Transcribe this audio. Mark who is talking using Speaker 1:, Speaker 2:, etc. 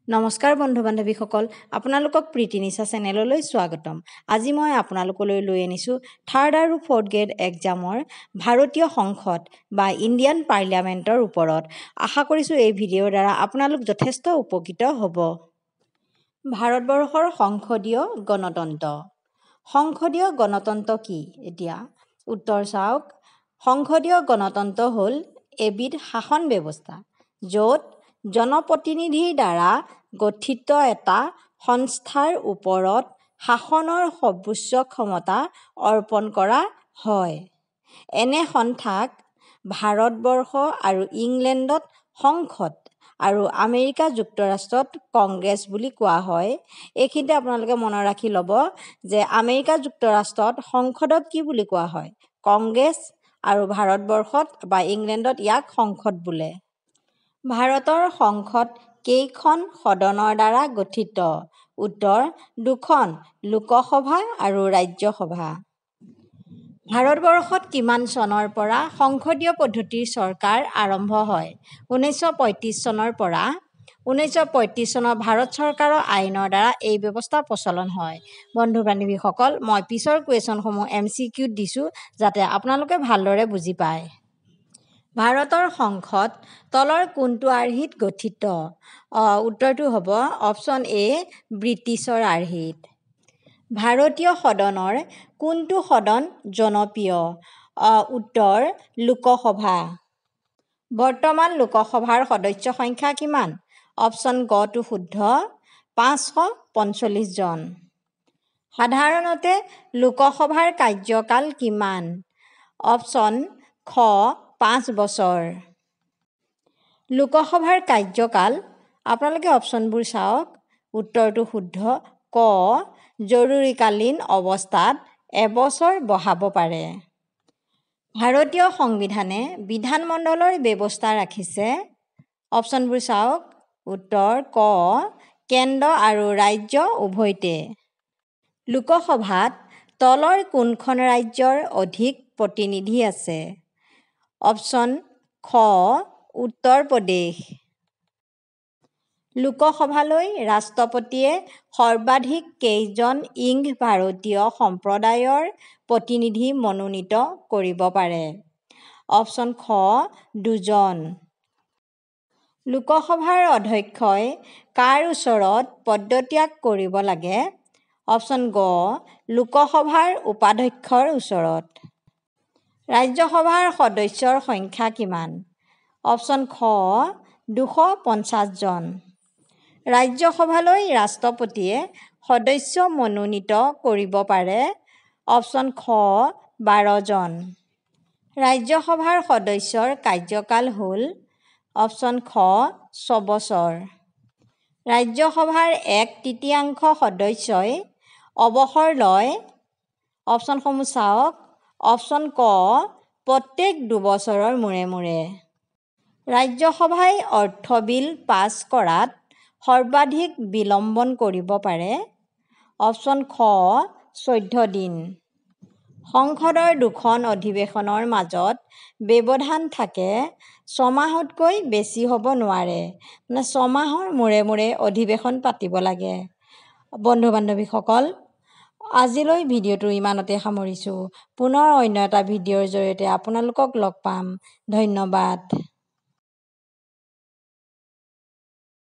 Speaker 1: নমস্কাৰ বন্ধু বান্ধৱীসকল, আপোনালোকক প্ৰীতি নিশা চেনেললৈ স্বাগতম। আজি মই আপোনালোকলৈ লৈ আনিছোঁ 3rd আৰু 4th গ্ৰেড এক্সামৰ ভাৰতীয় সংসদ বা ইণ্ডিয়ান পাৰ্লিয়ামেণ্টৰ ওপৰত। আশা কৰিছোঁ এই ভিডিঅ'ৰ দ্বাৰা আপোনালোক যথেষ্ট উপকৃত হ'ব। ভাৰতবৰ্ষৰ সংসদীয় গণতন্ত্ৰ। সংসদীয় গণতন্ত্ৰ কি? এতিয়া উত্তৰ চাওক। সংসদীয় গণতন্ত্ৰ হ'ল এবিধ শাসন ব্যৱস্থা য'ত জনপ্ৰতিনিধিৰ দ্বাৰা গঠিত এটা সংস্থাৰ ওপৰত শাসনৰ সৰ্বোচ্চ ক্ষমতা অৰ্পণ কৰা হয়। এনে সন্থাক ভাৰতবৰ্ষ আৰু ইংলেণ্ডত সংসদ আৰু আমেৰিকা যুক্তৰাষ্ট্ৰত কংগ্ৰেছ বুলি কোৱা হয়। এইখিনিতে আপোনালোকে মনত ৰাখি ল'ব যে আমেৰিকা যুক্তৰাষ্ট্ৰত সংসদক কি বুলি কোৱা হয়? কংগ্ৰেছ, আৰু ভাৰতবৰ্ষত বা ইংলেণ্ডত ইয়াক সংসদ বোলে। ভাৰতৰ সংসদ কেইখন সদনৰ দ্বাৰা গঠিত? উত্তৰ 2খন, লোকসভা আৰু ৰাজ্যসভা। ভাৰতবৰ্ষত কিমান চনৰ পৰা সংসদীয় পদ্ধতিৰ চৰকাৰ আৰম্ভ হয়? 1935 চনৰ পৰা। 1935 চনৰ ভাৰত চৰকাৰৰ আইনৰ দ্বাৰা এই ব্যৱস্থা প্ৰচলন হয়। বন্ধু বান্ধৱীসকল, মই পিছৰ কুৱেশ্যনসমূহ MCQত দিছোঁ যাতে আপোনালোকে ভালদৰে বুজি পায়। ভাৰতৰ সংসদ তলৰ কোনটো আৰ্হিত গঠিত? উত্তৰটো হ'ব অপশ্যন এ, ব্ৰিটিছৰ আৰ্হিত। ভাৰতীয় সদনৰ কোনটো সদন জনপ্ৰিয়? উত্তৰ লোকসভা। বৰ্তমান লোকসভাৰ সদস্য সংখ্যা কিমান? অপশ্যন গটো শুদ্ধ, 545 জন। সাধাৰণতে লোকসভাৰ কাৰ্যকাল কিমান? অপশ্যন খ, 5 বছৰ। লোকসভাৰ কাৰ্যকাল, আপোনালোকে অপশ্যনবোৰ চাওক। উত্তৰটো শুদ্ধ, ক, জৰুৰীকালীন অৱস্থাত এবছৰ বঢ়াব পাৰে। ভাৰতীয় সংবিধানে বিধানমণ্ডলৰ ব্যৱস্থা ৰাখিছে। অপশ্যনবোৰ চাওক। উত্তৰ ক, কেন্দ্ৰ আৰু ৰাজ্য উভয়তে। লোকসভাত তলৰ কোনখন ৰাজ্যৰ অধিক প্ৰতিনিধি আছে? অপশ্যন খ, উত্তৰ প্ৰদেশ। লোকসভালৈ ৰাষ্ট্ৰপতিয়ে সৰ্বাধিক কেইজন ইংগ ভাৰতীয় সম্প্ৰদায়ৰ প্ৰতিনিধি মনোনীত কৰিব পাৰে? অপশ্যন খ, 2 জন। লোকসভাৰ অধ্যক্ষই কাৰ ওচৰত পদত্যাগ কৰিব লাগে? অপশ্যন গ, লোকসভাৰ উপাধ্যক্ষৰ ওচৰত। ৰাজ্যসভাৰ সদস্যৰ সংখ্যা কিমান? অপশ্যন খ, 250 জন। ৰাজ্যসভালৈ ৰাষ্ট্ৰপতিয়ে সদস্য মনোনীত কৰিব পাৰে? অপশ্যন খ, 12 জন। ৰাজ্যসভাৰ সদস্যৰ কাৰ্যকাল হ'ল? অপশ্যন খ, 6 বছৰ। ৰাজ্যসভাৰ 1/3 সদস্যই অৱসৰ লয়? অপশ্যনসমূহ চাওক। অপশ্যন ক, প্ৰত্যেক 2 বছৰৰ মূৰে মূৰে। ৰাজ্যসভাই অৰ্থ বিল পাছ কৰাত সৰ্বাধিক বিলম্বন কৰিব পাৰে? অপশ্যন খ, 14 দিন। সংসদৰ 2খন অধিৱেশনৰ মাজত ব্যৱধান থাকে। 6 মাহতকৈ বেছি হ'ব নোৱাৰে। 6 মাহৰ মূৰে মূৰে অধিৱেশন পাতিব লাগে। বন্ধু বান্ধৱীসকল, আজিলৈ ভিডিঅ'টো ইমানতে সামৰিছোঁ। পুনৰ অন্য এটা ভিডিঅ'ৰ জৰিয়তে আপোনালোকক লগ পাম। ধন্যবাদ।